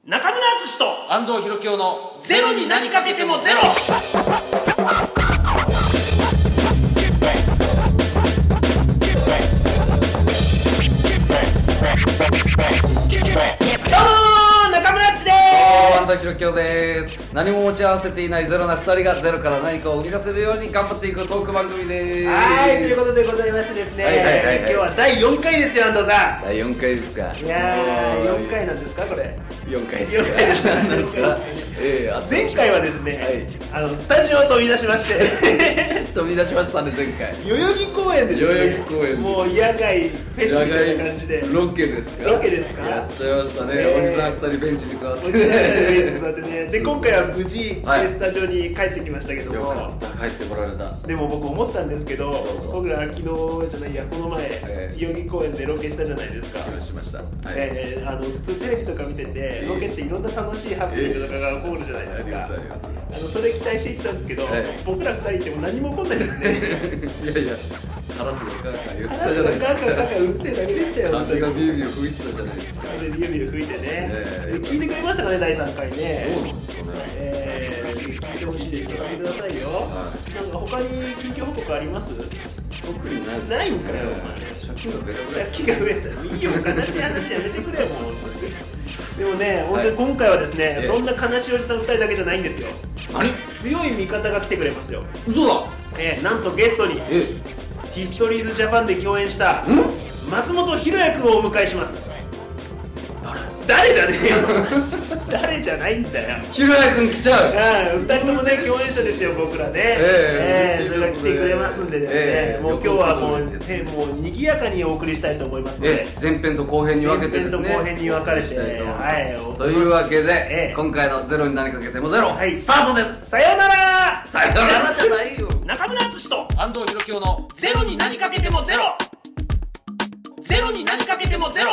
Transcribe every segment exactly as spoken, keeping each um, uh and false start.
中村敦と安藤博京のゼロに何かけてもゼロ。どうも中村敦です。 安藤博京です。何も持ち合わせていないゼロなふたりがゼロから何かを生み出せるように頑張っていくトーク番組です。 はい、ということでございましてですね、はいはいはいはい、今日はだいよんかいですよ、安藤さん。 だいよんかいですか。 いやー、よんかいなんですか、これ。 よんかいですか。 よんかいですか。何ですか。えー、前回はですね、はい、あのスタジオを飛び出しまして飛び出しましたね、前回。 代々木公園でですね、 代々木公園もう野外フェスみたいな感じでロケですか。 ロケですか。 やっちゃいましたね、えー、おじさんふたりベンチに座ってね、 ベンチに座ってね。で、今回は無事、はい、スタジオに帰ってきましたけども、 よかった、帰ってこられた。 でも僕思ったんですけど、僕ら昨日じゃないや、この前、えー、代々木公園でロケしたじゃないですか。 しました、はい、 えー、あの普通テレビとか見てて、ロケっていろんな楽しいハプニングとかが起こるじゃないですか。あのそれ期待していったんですけど、はい、僕らふたりいても何も起こんないですね。 いやいや、カラスがカーカー言ってたじゃないですか。 カラスがカーカーカーカーうるせえだけでしたよ。 風がビュービュー吹いてたじゃないですか。 風ビュービュー吹いてね、えー、聞いてくれましたかね、だいさんかいね。 そうなんですよね。 えー、聞いてほしいです。聞いてくださいよ、はい、なんか他に近況報告あります？ 特にない。 ないんかよ、お前。 借金が増えた。 借金が増えた。いいよ、悲しい話やめてくれよ、もう。でもね、本当に今回はですね、はい、そんな悲しいおじさんふたりだけじゃないんですよ。 何？ 強い味方が来てくれますよ。 嘘だ。 えー、なんとゲストにヒストリーズジャパンで共演した松本ひろやくんをお迎えします。誰？誰じゃねえよ。誰じゃないんだよ。 ひろやくん来ちゃう。 ふたりともね、共演者ですよ、僕らね。えー、それが来てくれますんでですね、えー、もう今日はもう、えー、もう賑やかにお送りしたいと思いますので、 えー、前編と後編に分けてですね、 前編と後編に分かれて、 はい、というわけで、えー、今回のゼロに何かけてもゼロ、はい、スタートです。 さようなら。 さようならじゃないよ。 中村敦と安藤博京のゼロに何かけてもゼロ。ゼロに何かけてもゼロ。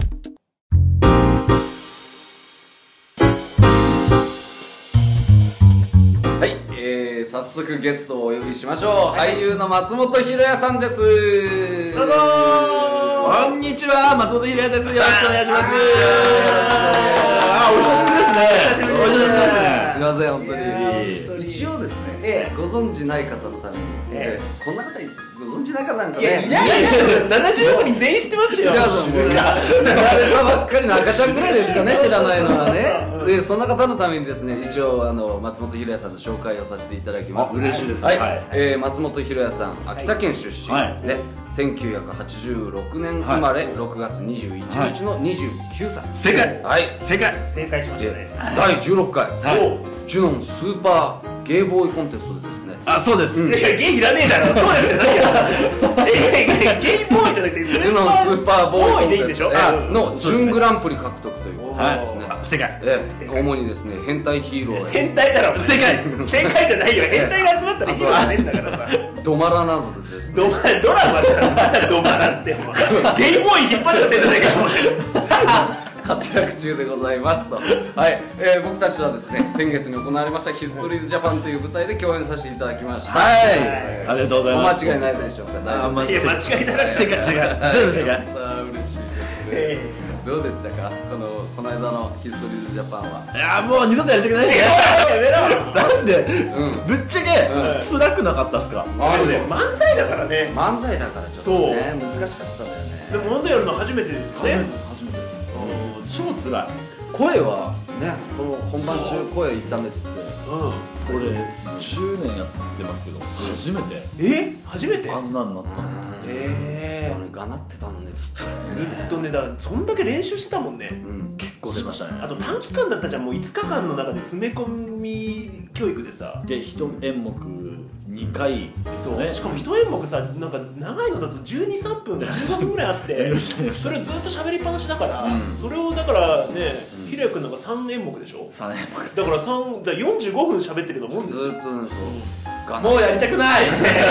早速ゲストをお呼びしましょう。俳優の松本ひろやさんです。 どうぞー。こんにちは、松本ひろやです。よろしくお願いします。あ、お久しぶりですね。 お久しぶりです。 お久しぶりです。すみません、本当に。一応ですね、ええ、ご存知ない方のために、ええ、こんな方ご存知ない方なんかね。 いや、いないですよ。ななじゅうよにん全員知ってますよ。 いや、生まれたばっかりの赤ちゃんぐらいですかね、知らないのはね。で、そんな方のためにですね、一応あの松本ひろやさんの紹介をさせていただきます。 嬉しいです。 はい、はい、えー、松本ひろやさん、秋田県出身、はい、でせんきゅうひゃくはちじゅうろくねん生まれ、はい、ろくがつにじゅういちにちのにじゅうきゅうさい。 正解。 はい、 正解。 正解しましたね。 だいじゅうろっかい、 はい、 ジュノンスーパーゲイボーイコンテストでですね。 あ、そうです。 いや、ゲイいらねえだろ。そうですよ。え、ゲイボーイじゃなくて、 ジュノンスーパーボーイコンテストの準グランプリ獲得ということですね。 正解。 ええ、主にですね、変態ヒーロー。 変態だろ。正解。正解じゃないよ。変態が集まったらヒーローじゃねえんだからさ。 ドマラなどでですね。 ドラマだろ。まだドマラって。ゲイボーイ引っ張っちゃってんじゃないかよ。 活躍中でございますと。はい、えー、僕たちはですね、先月に行われましたヒストリーズジャパンという舞台で共演させていただきました。 はい、ありがとうございます。 お間違いないでしょうか。 あ、間違いない。正解、正解。 全部正解。嬉しいですね。どうでしたか、このこの間のヒストリーズジャパンは。 いや、もう二度とやりたくないですよ。やめろ。なんで、ぶっちゃけ辛くなかったっすか。 あのね、漫才だからね。 漫才だからちょっとね、難しかったんだよね。 でも漫才やるの初めてですよね。 超辛い。 声はね、この本番中声痛めっつって、 うん、俺じゅうねんやってますけど初めて。 え、初めてあんなんなったの。 ええ、がなってたのね、ずっとずっとね。だからそんだけ練習してたもんね。 うん、結構しましたね。 あと短期間だったじゃん、もういつかかんの中で詰め込み教育でさ、 で一演目にかい。 そう、しかも一演目さ、なんか長いのだとじゅうに、さんぷんじゅうごふんぐらいあってそれずっと喋りっぱなしだから、それをだからね、ひろやくんなんかさんえんもくでしょ。 さんえんもくだからさん、じゃあよんじゅうごふん喋ってるのもんですよ。 ずっとね、そうもうやりたくない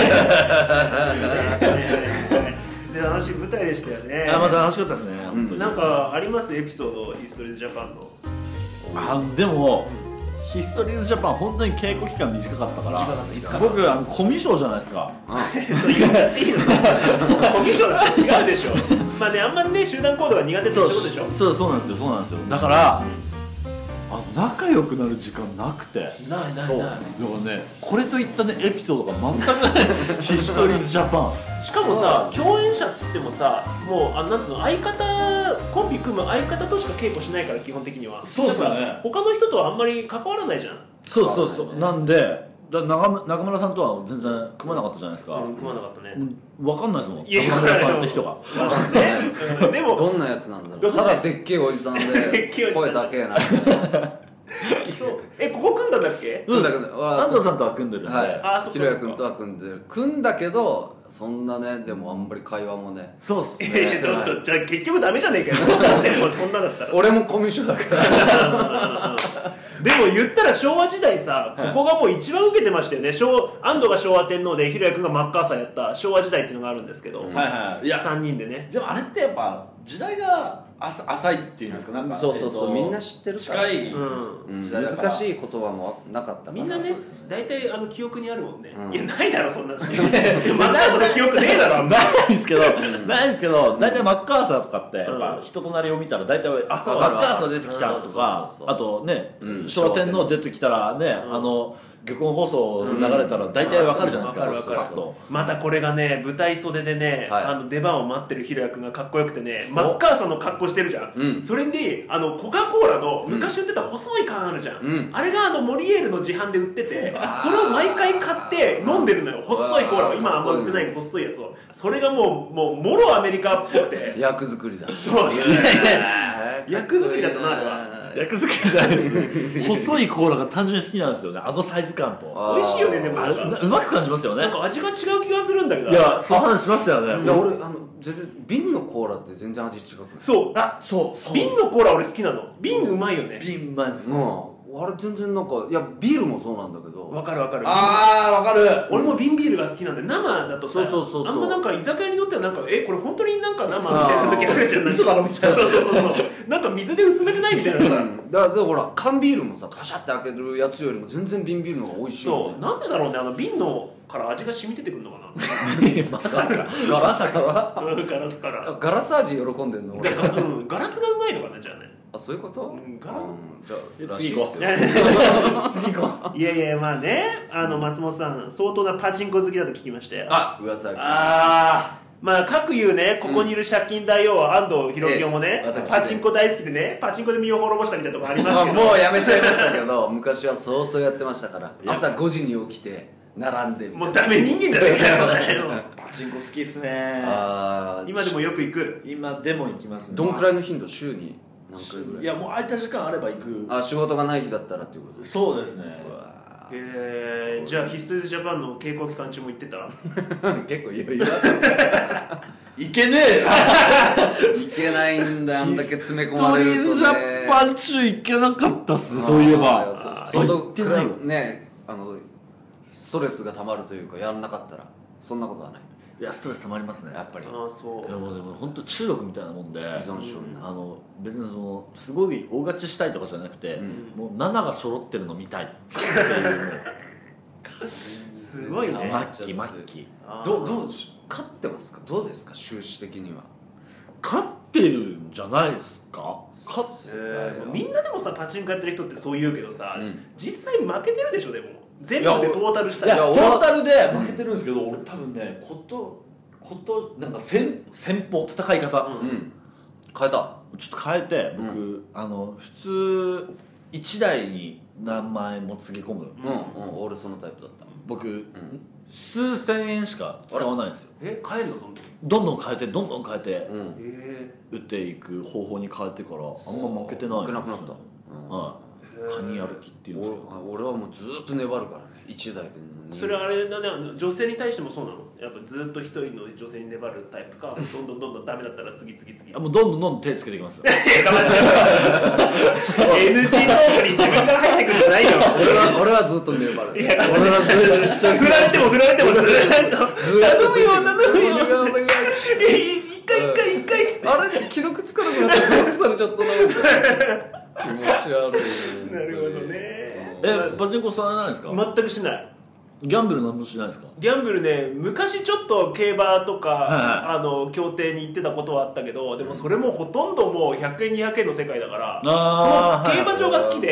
で、楽しい舞台でしたよね。 あ、また楽しかったですね、本当に。 なんかありますエピソード、ヒストリーズジャパンの。 あ、でもヒストリーズジャパン本当に稽古期間短かったから、僕あのコミュ障じゃないですか。 それ言っちゃっていいの？コミュ障だって違うでしょ。まあね、あんまりね、集団行動が苦手ってことでしょ。 そうそうなんですよ、そうなんですよ。だから仲良くなる時間なくて、 ないないない。 だからね、これといったねエピソードが全くないヒストリーズジャパン。 しかもさ、共演者っつってもさ、もうあなんつうの、相方コンビ組む相方としか稽古しないから、基本的には。 そうっすよね。 だから他の人とはあんまり関わらないじゃん。 そうそうそう、なんでだ中村中村さんとは全然組まなかったじゃないですか。 うん、組まなかったね。 分かんないですもん、 いや中村さんって人が。 ね、うん、でもどんなやつなんだろう。ただでっけえおじさんで声だけな。 そうえここ組んだんだっけ？ そうだけど安藤さんとは組んでるんで、 はい、 あそっかそっか。 ひろやくんとは組んでる組んだけど、そんなね、でもあんまり会話もね。 そうっすね。 えちょっとじゃあ結局ダメじゃねえかよ。そんなだったら。 俺もコミュ障だからでも言ったら昭和時代さ、ここがもう一番受けてましたよね。昭安藤が昭和天皇でひろやくんがマッカーサーやった昭和時代っていうのがあるんですけど、 はいはい。いやさんにんでね。 でもあれってやっぱ時代が浅浅いっていうんですか、なんかそうそうそう、 えっとみんな知ってるから近い、 うんうん、 時代だから難しい言葉もなかったからみんなね、大体あの記憶にあるもんね。 うんいやないだろそんな。マッカーサーの記憶ねえだろあんま。 ないんですけど、ないんですけど、大体マッカーサーとかってやっぱうん人となりを見たら大体あそうマッカーサー出てきたとか、 そうそうそうそうあとねうん昭和天皇出てきたらね、 うんあの玉音放送流れたら大体わかるじゃないですか。 わかるわかるそうそうまたこれがね、舞台袖でね、 はいあの出番を待ってるひろやくんがかっこよくてね、マッカーサーの格好してるじゃん、 うんそれであのコカ・コーラの昔売ってた細い缶あるじゃん、 うんあれがあのモリエールの自販で売ってて、それを毎回買って飲んでるのよ、細いコーラを。今あんま売ってない細いやつを。それがもうもうもろアメリカっぽくて役作りだ。 そう役作りだったなあれは。 役作りじゃないです細いコーラが単純に好きなんですよね、あのサイズ感と。 あー美味しいよねでもあれうまく感じますよね。 なんか味が違う気がするんだけど。 いやその話しましたよね。 いや俺あの全然瓶のコーラって全然味違くない。 そうあそうそう瓶のコーラ俺好きなの。瓶うまいよね。 瓶うまいです。 うんあれ全然なんか、いやビールもそうなんだけど。 わかるわかる。 あーわかる。 俺も瓶ビールが好きなんで、生だとさ、 そうそうそうそうあんまなんか居酒屋にとってはなんかえこれ本当になんか生みたいな時あるじゃん。なんか嘘だろみたいなそうそうそうそうなんか水で薄めてないみたいなさ。 うんだからだからほら缶ビールもさパシャって開けるやつよりも全然瓶ビールの方が美味しいよね。 そうなんでだろうね、あの瓶のから味が染み出てくるのかな。 まさかガラスからうんガラスから。 ガラス味喜んでんの俺。 だからうんガラスがうまいのかなじゃあね。 あそういうこと？ うんガラうんじゃあらし次行こういっすよ。 次行こう。 いやいやまあね、あの松本さん相当なパチンコ好きだと聞きましたよ。 あ噂が。 あまあ各言うね、ここにいる借金大王安藤博清もね、 ええ私ねパチンコ大好きでね、パチンコで身を滅ぼしたみたいなとこありますけど、 もうやめちゃいましたけど昔は相当やってましたから。朝ごじに起きて並んでみたいな。 もうダメ人間じゃねえかよーパチンコ好きっすね。 あー今でもよく行く。 今でも行きますね。 どんくらいの頻度？週に何回ぐらい？ いやもう空いた時間あれば行く。 あ仕事がない日だったらっていうことです。 そうですね。 うわえー、じゃあヒストリーズジャパンの稽古期間中も行ってたらー結構余裕だった行けねえ。 いけないんだあんだけ詰め込トまれリーズジるとね。 ャパン中行けなかったっす。そういえば。 あー相当行ってないよねあのストレスがたまるというかやらなかったらそんなことはないいやストレス溜まりますね。 やっぱり。 ああそういやもうでも本当中毒みたいなもんで、 依存症になる。 あの別にそのすごい大勝ちしたいとかじゃなくて、 うんもうななが揃ってるの見たいっていうすごいねあ末期末期あーどうどう勝ってますか？どうですか収支的には？ 勝ってるんじゃないですか。勝っえーみんなでもさパチンコやってる人ってそう言うけどさ、 うん実際負けてるでしょ。でも全部でトータルしたいやらトータルで負けてるんですけど、俺多分ねことことなんか戦戦法戦い方、 うんうん変えた。 ちょっと変えて僕、 うあの普通いちだいに何万円もつぎ込む、 うんうん俺そのタイプだった。 僕、数千円しか使わないんですよ。 え変えんのどんどんどんどん変えてどんどん変えてうんえ打っていく方法に変えてからあんま負けてないんですよ。 負けなくなった。うんはいカニ歩きっていうんですか。 俺俺はもうずーっと粘るからね一台で。 ー、それはあれだね、女性に対してもそうなの？やっぱずっと一人の女性に粘るタイプか、どんどんどんどんダメだったら次次次あもうどんどんどんどん手つけていきますよ。 いやかましいエヌジー トークに自分から入ってくるんじゃないよ。 俺は俺はずっと粘る。 いや俺はずっと一人振られても振られてもずーっと頼むよ頼むよお願いえ一回一回一回っつってあれ既読つかなくなってブロックされちゃったなみたいな。気持ち悪い。 なるほどね。 えパチンコされないですか。 全くしない。 ギャンブル何もしないですか。 ギャンブルね、昔ちょっと競馬とか、 はいあの競艇に行ってたことはあったけど、でもそれもほとんどもうひゃくえんにひゃくえんの世界だから、 あーその競馬場が好きで、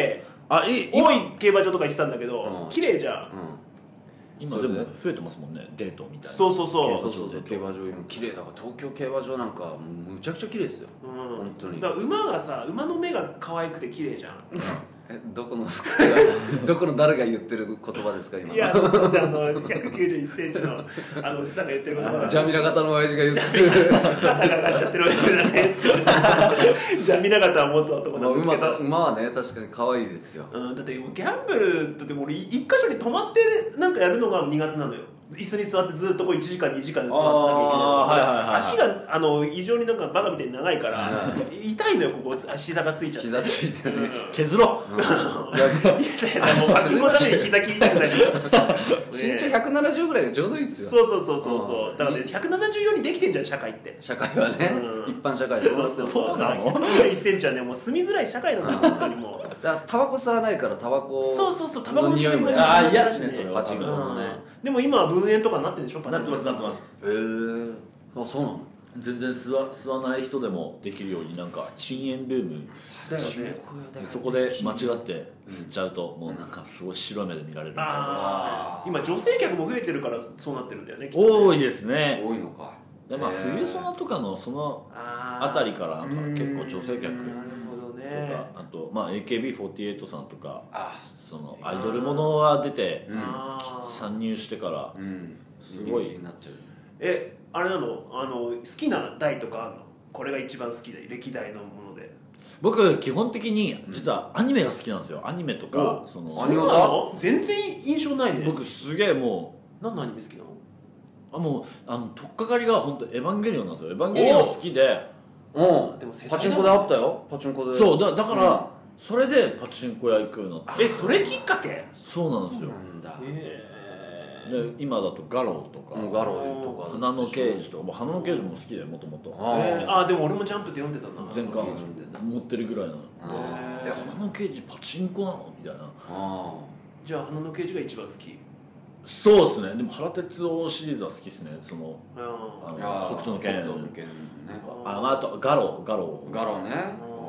あいい多い競馬場とか行ってたんだけど、 うん綺麗じゃん、 うん今でも増えてますもんね、デートみたいな。 そうそうそうそうそうそう競馬場も綺麗だから東京競馬場なんかむちゃくちゃ綺麗ですようん、 本当にだから馬がさ馬の目が可愛くて綺麗じゃんえどこのどこの誰が言ってる言葉ですか今いやあのすいませんあのひゃくきゅうじゅういっセンチのあのおじさんが言ってる言葉だジャミラ型の親父が言ってる肩が上がっちゃってるわけじゃねじゃあ見なかったら持つ男まあなんですけど、 馬馬はね確かに可愛いですようん、だってもうギャンブルだって俺一箇所に泊まってなんかやるのが苦手なのよ。椅子に座ってずっとこういちじかんにじかん座ってなきゃいけない、 あーはいはいはい足があの異常になんかバカみたいに長いから痛いのよ、ここ膝がついちゃって膝ついてね削ろう、 いやいやもうパチンコのために膝切りたくない身長ひゃくななじゅうぐらいがちょうどいいっすよそうそうそうそうそうだからねひゃくななじゅうようにできてんじゃん社会って社会はねうん一般社会ですそうそうそうなのひゃくななじゅういっセンチはねもう住みづらい社会なんだよ本当にもうだからタバコ吸わないからタバコそうそうそうタバコの匂いもあーの嫌っすねそれはパチンコのねでも今は分煙とかになってるでしょパチンコなってますなってます。 へえあそうなの全然吸わ吸わない人でもできるようになんか禁煙ルーム、 だよねそこで間違って吸っちゃうと、もうなんかすごい白目で見られるみたいな。 ああ今女性客も増えてるからそうなってるんだよねきっとね多いですね。 多いのかでまあへー冬ソナとかのそのあーあたりからなんか結構女性客なるほどとねか、あとまあ エーケービーフォーティーエイト さんとかあそのアイドルものは出てうんあー参入してからうんすごい人気になっちゃうえあれなのあの好きな台とかあるのこれが一番好きで歴代のもので僕基本的に実はアニメが好きなんですよ。アニメとかおそのアニメそうなの全然印象ないね僕すげえも何のアニメ好きなのうあもうあの取っかかりが本当エヴァンゲリオンなんですよ。エヴァンゲリオン好きで、 うんでも世代パチンコであったよパチンコでそうだだから、 うんそれでパチンコ屋行くようになってえそれきっかけそうなんですよ。 なんだえで今だとガローとか、 うんガローとか花の刑事とかもう花の刑事も好きでもともとあえあでも俺もジャンプって読んでたな全巻読んでた持ってるぐらいなの。 あえ花の刑事パチンコなのみたいな。 あじゃあ花の刑事が一番好きそうですね。でも原哲夫シリーズは好きですね。そのああのいや北斗の拳北斗の拳ねあまああとガローガローガロねへー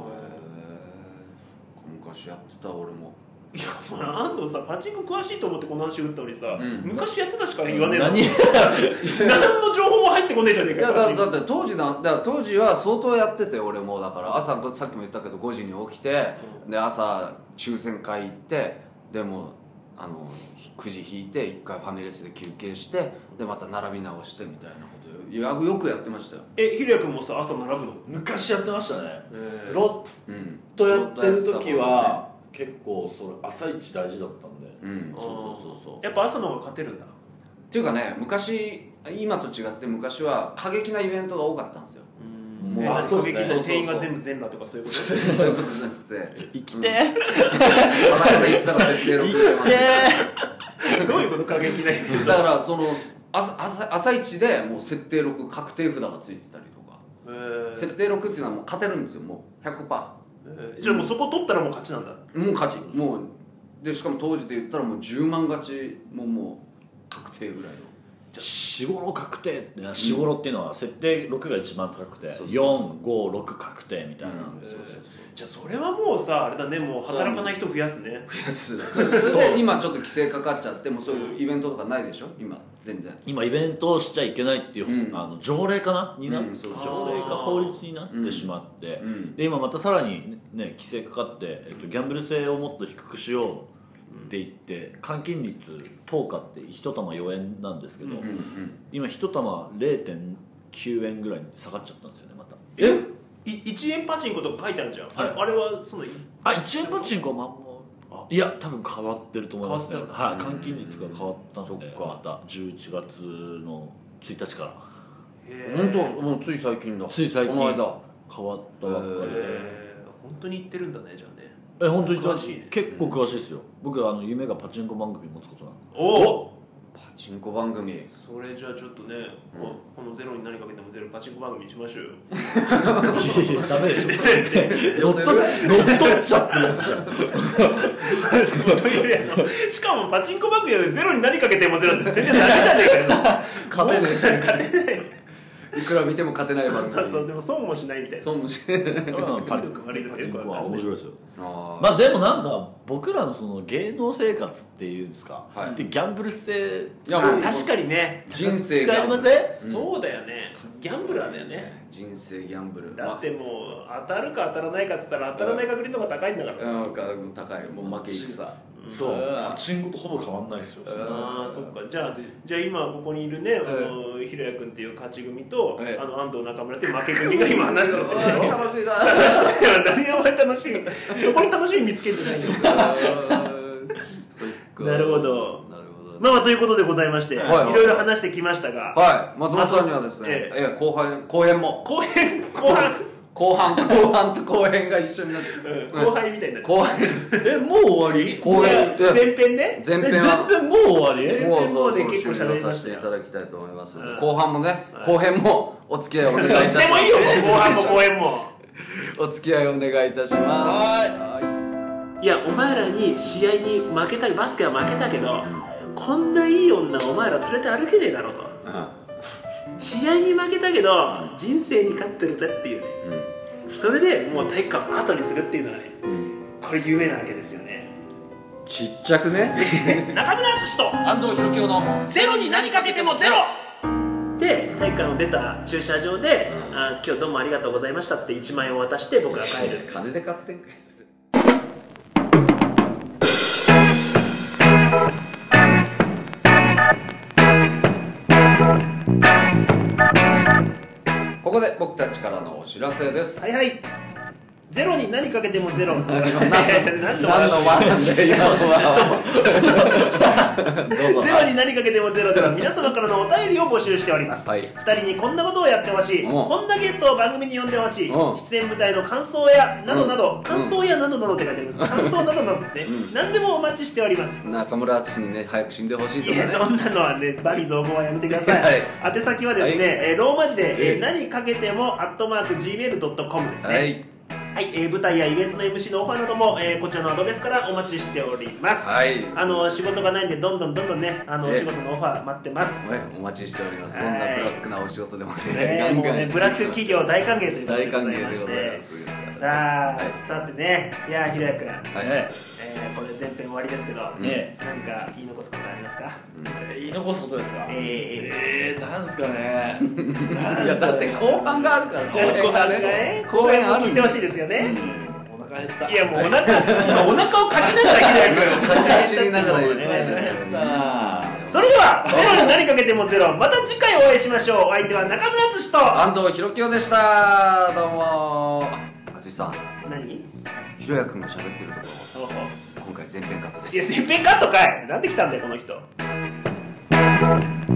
え昔やってた俺もいやもう安藤さパチンコ詳しいと思ってこの話打ったのにさ、 うん昔やってたしか言わねえな何何の情報も入ってこねえじゃねえいやかよパチンコだだって当時なだから当時は相当やってて俺もだから朝さっきも言ったけどごじに起きてで朝抽選会行ってでもあのくじ引いていっかいファミレスで休憩してでまた並び直してみたいなことをいやよくやってましたよえひろやくんもさ朝並ぶの昔やってましたね。 えースロうんットやってる時は結構それ朝一大事だったんで。 うんそうそうそうそうやっぱ朝の方が勝てるんだっていうかね昔今と違って昔は過激なイベントが多かったんですようんもうえ何過激あそうですねな店員が全部全裸とかそういうことそういうことじゃなくて生きて裸で行ったら設定ろくでどういうこと過激なイベントだからその朝朝朝一でもう設定ろく確定札がついてたりとかえー設定ろくっていうのはもう勝てるんですよもう ひゃくパえーじゃあもうそこ取ったらもう勝ちなんだーもう勝ちもうでしかも当時で言ったらもうじゅうまん勝ちももう確定ぐらいの四五六確定ってね四五六っていうのは設定ろくが一番高くてそうそうそうよんごろく確定みたいな。 うんそうそうそうじゃあそれはもうさあれだねもう働かない人増やすね増やすそれそれで今ちょっと規制かかっちゃってもうそういうイベントとかないでしょ今全然今イベントをしちゃいけないっていう、 うんあの条例かなにな、 うんそう条例か法律になってしまって、 うんで今またさらにね規制かかって、えっと、ギャンブル性をもっと低くしようって言って換金率等価って一玉よえんなんですけど、 うんうんうん今一玉 れいてんきゅうえんぐらいに下がっちゃったんですよねまた。 えいいちえんパチンコとか書いてあるじゃん、あれあれはそのあいちえんパチンコはまんまあいや多分変わってると思いますね。 変わったはい、 んだ換金率が変わったんでそっかまたじゅういちがつのついたちからへー本当もうつい最近だつい最近この間変わったばっかりで。 えー本当に言ってるんだねじゃあねえ本当に詳しいね結構詳しいですよ。僕はあの夢がパチンコ番組持つことなんで。 おおパチンコ番組それじゃあちょっとね、 うんここのゼロに何かけてもゼロパチンコ番組にしましょうよいやダメでしょ。 寄せる乗っ取っちゃってるやつじゃん。 というあのしかもパチンコ番組でゼロに何かけてもゼロって全然ダメじゃねえかよ勝てねえ勝てないいいくら見ても勝てない番組。 そうそうでも損もしないみたいな。 損もしない。 パチンコは面白いですよ。まあでもなんか僕らのその芸能生活っていうんですか、 はい、 でギャンブルして、 いやもう確かにね、 人生ギャンブル、 そうだよね、ギャンブラーだよね。 人生ギャンブルだってもう当たるか当たらないかっつったら当たらない確率の方が高いんだからさ。 うん、高い、もう負け戦。 そう、パチンコとほぼ変わんないですよ。 ああ、そっか。じゃあじゃあ今ここにいるね、あのひろやくんっていう勝ち組と、あの安藤中村っていう負け組が今話してるってことよ。 楽しいな。 楽しいな。何がお前楽しいの。そこに楽しみ見つけてないよ。 そっか。 なるほど。まあということでございまして、いろいろ話してきましたが、 はい、松本さんにはですね、え後半後編も後編後半後半後半と後編が一緒になって後輩みたいになって後編えもう終わり？ 後編前編ね、 前編は前編もう終わり？ 前編もうね結構終了喋りましたよ。 させていただきたいと思いますので、後半もね後編もお付き合いお願いいたします。 どっちでもいいよ、後半も後編もお付き合いお願いいたします。 はい。いやお前らに試合に負けたバスケは負けたけど、こんないい女お前ら連れて歩けねえだろうと、うん、試合に負けたけど人生に勝ってるぜっていうね、うん、それでもう体育館を後にするっていうのはね、うん、これ夢なわけですよね。 ちっちゃくね中村敦と安藤弘樹のゼロに何かけてもゼロで体育館を出た駐車場で、うん、あ今日どうもありがとうございましたっつっていちまん円を渡して僕が帰る。 金で買ってんかい。ここで僕たちからのお知らせです。 はいはい。ゼロに何かけてもゼロ。何の何のワンなんで、ゼロに何かけてもゼロでは皆様からのお便りを募集しております。はい、ふたりにこんなことをやってほしい、こんなゲストを番組に呼んでほしい、出演舞台の感想やなどなど、感想やなどなどって書いてあります。感想などなどですね。何でもお待ちしております。 中村敦にね早く死んでほしいとかね。 いやそんなのはね罵詈雑言はやめてください。宛先はですねローマ字で何かけてもアットマーク ジーメールドットコム ですね。はい、えー、舞台やイベントの エムシー のオファーなども、えー、こちらのアドレスからお待ちしております。はい、あの仕事がないんでどんどんどんどんねあの仕事のオファー待ってます。 お待ちしております。どんなブラックなお仕事でもね、 えー、もうねブラック企業大歓迎ということでございまして、さあ、はい、さてね、いやひろやくん、はい、えー、これ前編終わりですけど、ね、何か言い残すことありますか？ うん、えー、言い残すことですか？えー、えー、なんすかねいやだって後半があるから後編がね後編も聞いてほしいですよね。 お腹減った。 いやもうお腹今お腹をかきながらひろやくんかき走りながら言ってね。それではゼロに何かけてもゼロ、また次回お会いしましょう。お相手は中村敦と安藤弘樹でした。どうも。敦さん、 何ひろやくんが喋ってるところ今回全編カットです。 いや全編カットかい。なんで来たんだよこの人。